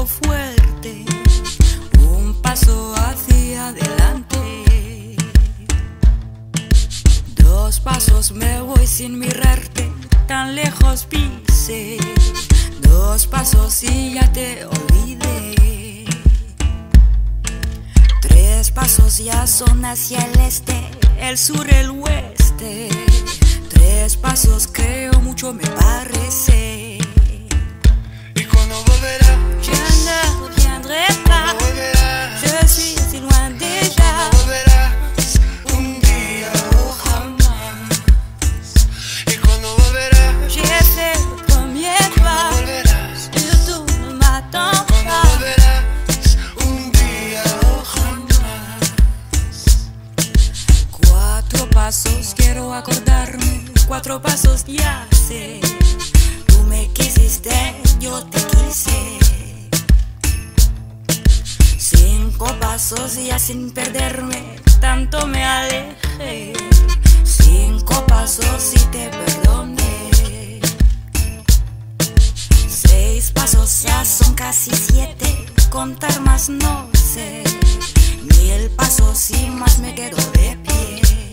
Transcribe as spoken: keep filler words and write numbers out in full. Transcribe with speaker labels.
Speaker 1: paso fuerte, un paso hacia adelante. Dos pasos me voy sin mirarte, tan lejos pisé. Dos pasos y ya te olvidé. Tres pasos ya son hacia el este, el sur, el oeste. Tres pasos creo mucho me parece.
Speaker 2: ¿Y cuando volverás?
Speaker 1: Je ne reviendrai pas.
Speaker 2: ¿Cuándo volverás?
Speaker 1: Je suis si loin déjà.
Speaker 2: ¿Cuándo volverás? Un día o jamás. ¿Y cuando volverás?
Speaker 1: J'ai fait le premier
Speaker 2: ¿Cuándo
Speaker 1: pas.
Speaker 2: volverás?
Speaker 1: Surtout ne m'attends
Speaker 2: ¿Cuándo
Speaker 1: pas.
Speaker 2: volverás? Un día o jamás.
Speaker 1: Cuatro pasos quiero acordarme, cuatro pasos ya sé. Tú me quisiste, yo te quise. Cinco pasos ya sin perderme, tanto me alejé. Cinco pasos y te perdoné. Seis pasos ya son casi siete, contar más no sé. Mil pasos y más me quedo de pie.